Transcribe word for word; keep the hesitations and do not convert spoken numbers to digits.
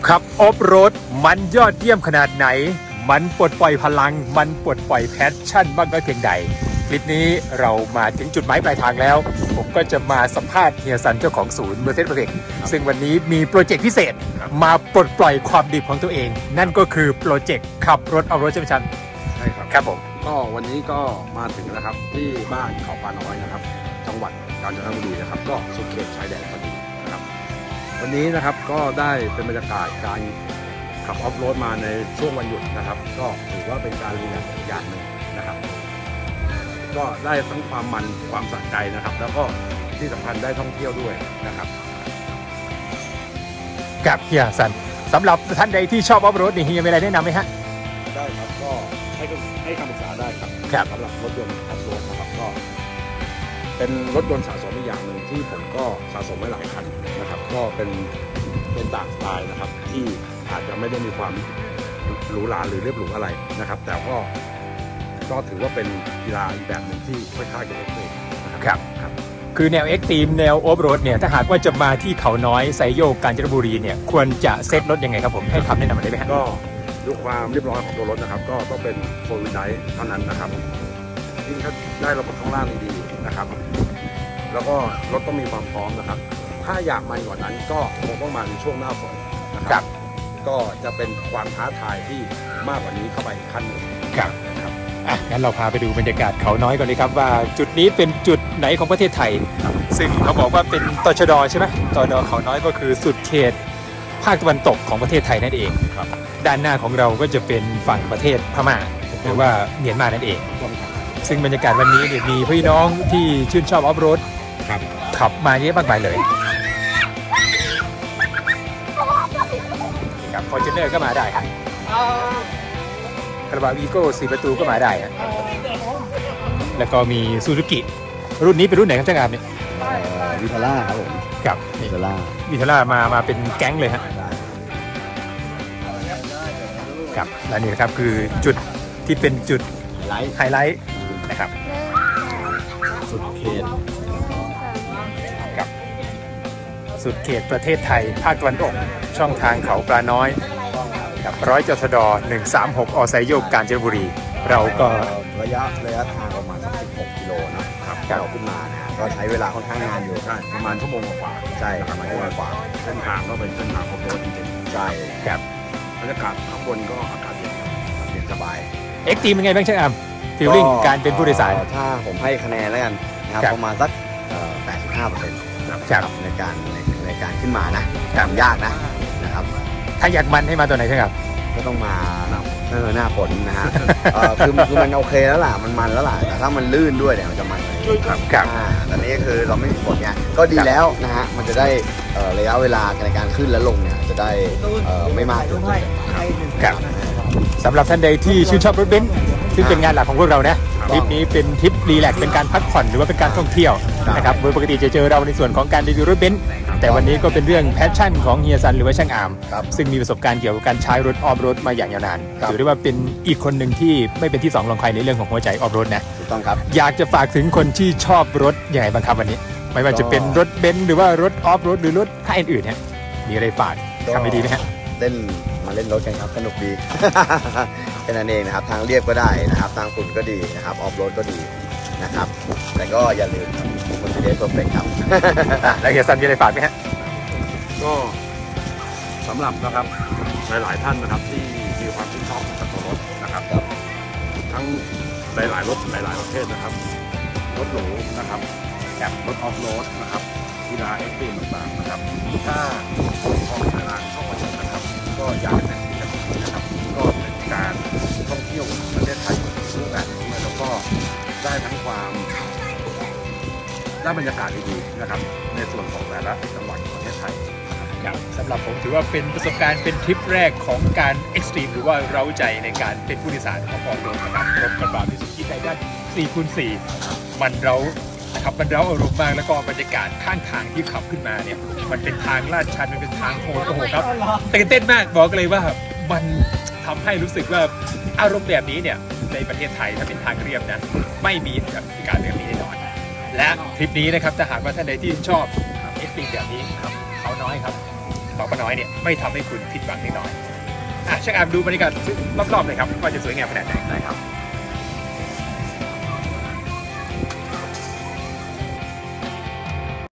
ขับออฟโรดมันยอดเยี่ยมขนาดไหนมันปลดปล่อยพลังมันปลดปล่อยแพชชั่นบ้างก็เพียงใดคลิปนี้เรามาถึงจุดหมายปลายทางแล้วผมก็จะมาสัมภาษณ์เฮียซันเจ้าของศูนย์ Mercedes-Benz ซึ่งวันนี้มีโปรเจกต์พิเศษมาปลดปล่อยความดิบของตัวเองนั่นก็คือโปรเจกต์ขับรถออฟโรดใช่ไหมชันใช่ครับครับผมก็วันนี้ก็มาถึงนะครับที่บ้านเขาปลาน้อยนะครับจังหวัดกาญจนบุรีนะครับก็สุดเขตชายแดนพอดีนะครับวันนี้นะครับก็ได้เป็นบรรยากาศการขับออฟโรดมาในช่วงวันหยุดนะครับก็ถือว่าเป็นการรีแลกซ์อย่างหนึ่งนะครับก็ได้ทั้งความมันความสะใจนะครับแล้วก็ที่สำคัญได้ท่องเที่ยวด้วยนะครับกับเฮียซันสำหรับท่านใดที่ชอบออฟโรดนี่เฮียมีอะไรแนะนำไหมฮะได้ครับก็ให้ให้คำปรึกษาได้ครับสำหรับรถยนต์ออฟโรดนะครับก็เป็นรถยนต์สะสมอีกอย่างหนึ่งที่ผมก็สะสมไว้หลายคันนะครับก็เป็นเป็นต่างสไตล์นะครับที่อาจจะไม่ได้มีความหรูหราหรือเรียบหรูอะไรนะครับแต่ก็ก็ถือว่าเป็นกีฬาอีกแบบหนึ่งที่ค่อนข้างจะเอ็กซ์ตรีมนะครับครับคือแนวเอ็กซ์ตรีมแนวออฟโรดเนี่ยถ้าหากว่าจะมาที่เขาน้อยไซโยกกาญจนบุรีเนี่ยควรจะเซตรถยังไงครับผมให้คำแนะนำได้ไหมครับก็ด้วยความเรียบร้อยของตัวรถนะครับก็ต้องเป็นโฟร์วิลไดร์เท่านั้นนะครับยิ่งถ้าได้ระบบข้างล่างดีๆนะครับแล้วก็รถต้องมีความพร้อมนะครับถ้าอยากมันกว่านั้นก็คงต้องมาในช่วงหน้าฝนนะครับก็จะเป็นความท้าทายที่มากกว่านี้เข้าไปขั้นหนึ่งครับครับอ่ะงั้นเราพาไปดูบรรยากาศเขาน้อยก่อนเลยครับว่าจุดนี้เป็นจุดไหนของประเทศไทยซึ่งเขาบอกว่าเป็นตชดใช่ไหมตชดเขาน้อยก็คือสุดเขตภาคตะวันตกของประเทศไทยนั่นเองครับด้านหน้าของเราก็จะเป็นฝั่งประเทศพม่าหรือว่าเมียนมานั่นเองซึ่งบรรยากาศวันนี้เนี่ยมีพี่น้องที่ชื่นชอบออฟโรดขับมาเยอะมากมายเลยฟอร์จูเนอร์ก็มาได้ครับกระบะวีโก้สี่ประตูก็มาได้ครับแล้วก็มีซูซูกิรุ่นนี้เป็นรุ่นไหนครับเจ้างานเนี่ยวิทาร่าครับผมกับวิทาร่าวิทาร่ามามาเป็นแก๊งเลยฮะครับและนี่นะครับคือจุดที่เป็นจุดไฮไลท์นะครับสุดเขตกับสุดเขตประเทศไทยภาคตะวันออกช่องทางเขาปลาน้อยกับร้อยจทดหนึ่งสามหกอไซโยกกาญจนบุรีเราก็ระยะระยะทางประมาณสักสิบหกกิโลนะครับเราขึ้นมานะก็ใช้เวลาค่อนข้างนานอยู่ใช่ประมาณชั่วโมงกว่าใช่ประมาณชั่วโมงกว่าเส้นทางก็เป็นเส้นทางออฟโรดจริงๆใช่ครับบรรยากาศข้างบนก็อากาศเย็นเย็นสบายเอ็กซ์ตรีมเป็นไงบ้างเช่นอ่ะฟีลลิ่งการเป็นผู้โดยสารถ้าผมให้คะแนนแล้วกันนะครับประมาณสักแปดสิบห้าเปอร์เซ็นต์ในการในการขึ้นมานะทำยากนะนะครับถ้าอยากมันให้มาตัวไหนครับก็ต้องมาเออหน้าฝนนะฮะคือคือมันโอเคแล้วล่ะมันมันแล้วล่ะแต่ถ้ามันลื่นด้วยเนี่ยมันจะมันครับครับตอนนี้คือเราไม่มีฝนไงก็ดีแล้วนะฮะมันจะได้ระยะเวลาในการขึ้นและลงเนี่ยจะได้ไม่มากจนเกินไปครับสำหรับท่านใดที่ชื่นชอบรถเบนซ์ซึ่งเป็นงานหลักของพวกเรานะทริปนี้เป็นทริปรีแลกซ์เป็นการพักผ่อนหรือว่าเป็นการท่องเที่ยวนะครับโดยปกติจะเจอเราในส่วนของการรีวิวรถเบนซ์แต่วันนี้ก็เป็นเรื่องแพชชั่นของเฮียซันหรือว่าช่างอาร์มซึ่งมีประสบการณ์เกี่ยวกับการใช้รถออฟโรดมาอย่างยาวนานถือได้ว่าเป็นอีกคนหนึ่งที่ไม่เป็นที่สองรองใครในเรื่องของหัวใจออฟโรดนะถูกต้องครับอยากจะฝากถึงคนที่ชอบรถยังไงบ้างครับวันนี้ไม่ว่าจะเป็นรถเบนซ์หรือว่ารถออฟโรดหรือรถค่ายอื่นๆเนี่ยมีอะไรฝากทำให้ดีไหมฮะเล่นมาเล่นรถกันครับสนุกดีเป็นนั่นเองนะครับทางเรียบก็ได้นะครับทางฝุ่นก็ดีนะครับออฟโรดก็ดีนะครับแต่ก็อย่าลืมคนที่เล่นตัวเป็นครับแล้วเฮียซันมีอะไรฝากไหมฮะก็สำหรับนะครับหลายๆท่านนะครับที่มีความชื่นชอบกับตัวรถนะครับทั้งหลายๆรถหลายๆประเภทนะครับรถหรูนะครับแบบรถออฟโรดนะครับกีฬาเอ็กซ์ตรีมต่างๆนะครับถ้าชอบทางชอบมาชมนะครับก็อยากเป็นที่นะครับก็เป็นการท่องเที่ยวประเทศไทยรูปแบบนี้แล้วก็ได้ทั้งความได้บรรยากาศดีๆนะครับในส่วนของแต่ละจังหวัดของประเทศไทยครับสำหรับผมถือว่าเป็นประสบการณ์เป็นทริปแรกของการเอ็กซ์ตรีมหรือว่าเร้าใจในการเป็นผู้โดยสารของออฟโรดนะครับรถกระบะมิตซูบิชิไททัน สี่คูณสี่ มันเร้านะครับมันเร้าอารมณ์มากแล้วก็บรรยากาศข้างทางที่ขับขึ้นมาเนี่ยมันเป็นทางลาดชันมันเป็นทางโหดโอ้โหครับตื่นเต้นมากบอกเลยว่ามันทำให้รู้สึกว่าอารมณ์แบบนี้เนี่ยในประเทศไทยถ้าเป็นทางเรียบนะไม่มีแบบการแบบนี้แน่นอนและทริปนี้นะครับถ้าหากว่าท่านใดที่ชอบเอ็กซ์ตรีมแบบนี้ครับเขาน้อยครับบางปะน้อยเนี่ยไม่ทำให้คุณผิดหวังแน่นอนอ่ะเช็คอัพดูบรรยากาศรอบๆเลยครับว่าจะสวยงามขนาดไหนได้ครับ